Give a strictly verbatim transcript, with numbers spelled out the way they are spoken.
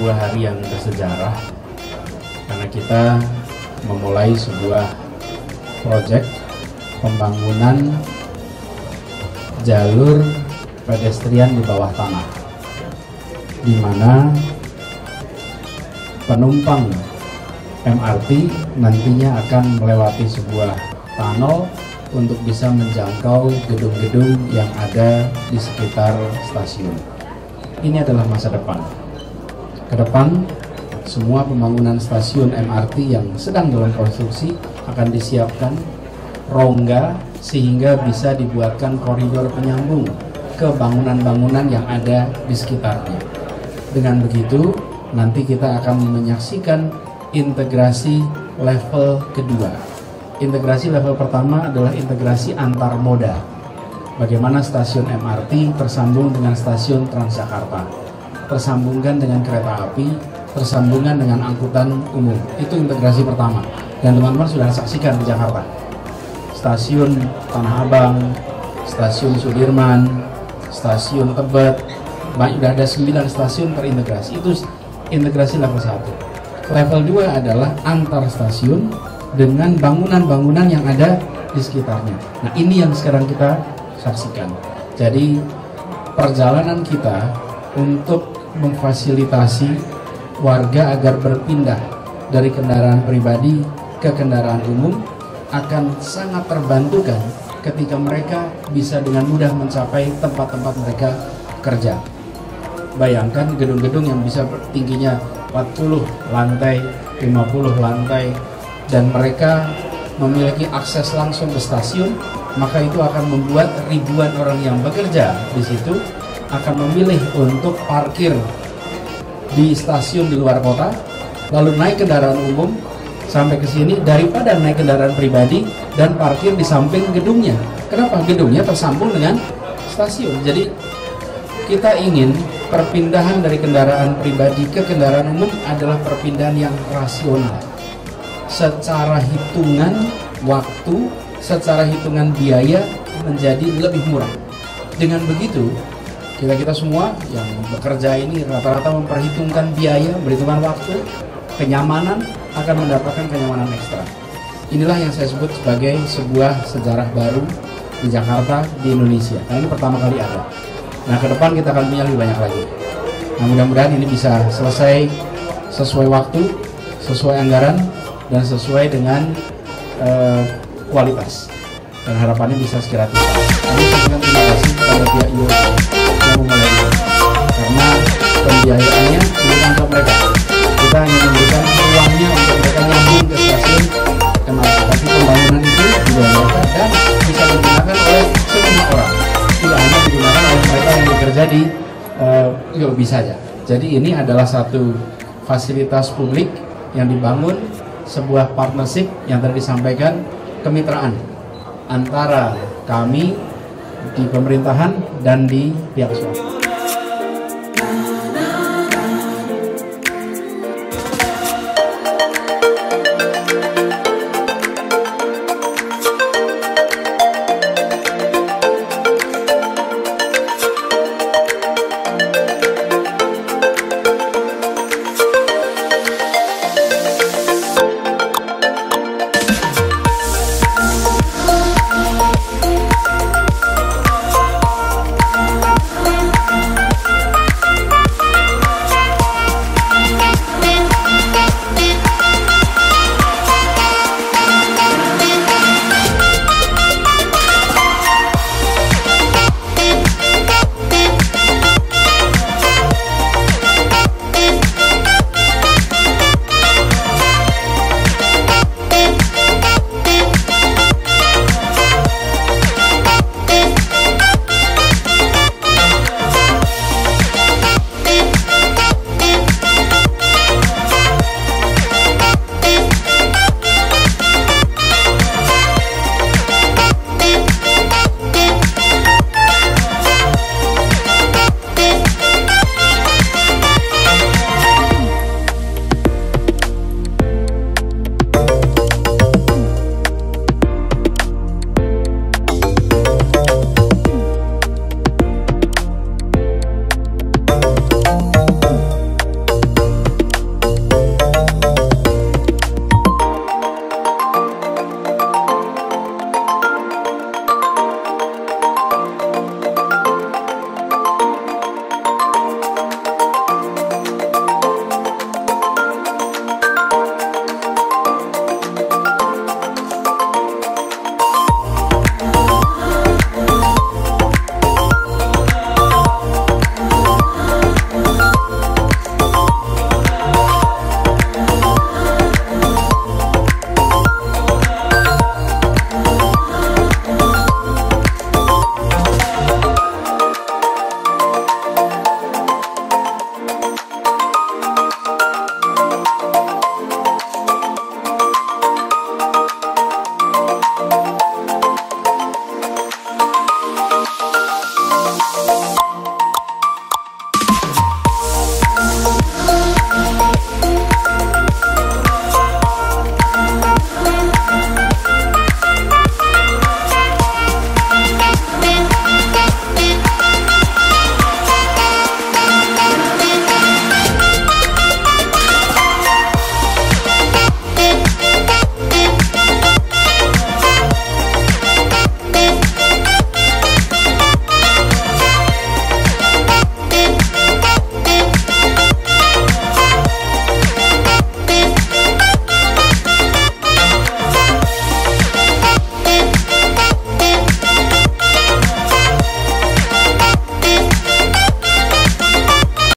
sebuah hari yang bersejarah karena kita memulai sebuah proyek pembangunan jalur pedestrian di bawah tanah, di mana penumpang M R T nantinya akan melewati sebuah tunnel untuk bisa menjangkau gedung-gedung yang ada di sekitar stasiun. Ini adalah masa depan. Ke depan, semua pembangunan stasiun M R T yang sedang dalam konstruksi akan disiapkan rongga sehingga bisa dibuatkan koridor penyambung ke bangunan-bangunan yang ada di sekitarnya. Dengan begitu, nanti kita akan menyaksikan integrasi level kedua. Integrasi level pertama adalah integrasi antar moda. Bagaimana stasiun M R T tersambung dengan stasiun Transjakarta, tersambungkan dengan kereta api, tersambungan dengan angkutan umum. Itu integrasi pertama. Dan teman-teman sudah saksikan di Jakarta. Stasiun Tanah Abang, stasiun Sudirman, stasiun Tebet, sudah ada sembilan stasiun terintegrasi. Itu integrasi level satu. Level dua adalah antar stasiun dengan bangunan-bangunan yang ada di sekitarnya. Nah, ini yang sekarang kita saksikan. Jadi perjalanan kita untuk memfasilitasi warga agar berpindah dari kendaraan pribadi ke kendaraan umum akan sangat terbantukan ketika mereka bisa dengan mudah mencapai tempat-tempat mereka kerja. Bayangkan gedung-gedung yang bisa tingginya empat puluh lantai, lima puluh lantai, dan mereka memiliki akses langsung ke stasiun, maka itu akan membuat ribuan orang yang bekerja di situ akan memilih untuk parkir di stasiun di luar kota, lalu naik kendaraan umum sampai ke sini daripada naik kendaraan pribadi dan parkir di samping gedungnya. Kenapa? Gedungnya tersambung dengan stasiun. Jadi kita ingin perpindahan dari kendaraan pribadi ke kendaraan umum adalah perpindahan yang rasional. Secara hitungan waktu, secara hitungan biaya menjadi lebih murah. Dengan begitu, kita-kita semua yang bekerja ini rata-rata memperhitungkan biaya, berhitungan waktu, kenyamanan, akan mendapatkan kenyamanan ekstra. Inilah yang saya sebut sebagai sebuah sejarah baru di Jakarta, di Indonesia. Nah, ini pertama kali ada. Nah, ke depan kita akan punya lebih banyak lagi. Nah, mudah-mudahan ini bisa selesai sesuai waktu, sesuai anggaran, dan sesuai dengan uh, kualitas. Dan harapannya bisa segera tuntas. Kami sampaikan terima kasih kepada pihak I O C yang memulai ini, karena pembiayaannya bukan untuk mereka. Kita hanya memberikan uangnya untuk mereka nyambung ke stasiun M R T, tapi pembangunan itu juga mereka dan bisa digunakan oleh semua orang. Tidak hanya digunakan oleh mereka yang bekerja di uh, I O B saja. Jadi ini adalah satu fasilitas publik yang dibangun, sebuah partnership yang tadi disampaikan, kemitraan antara kami di pemerintahan dan di pihak swasta.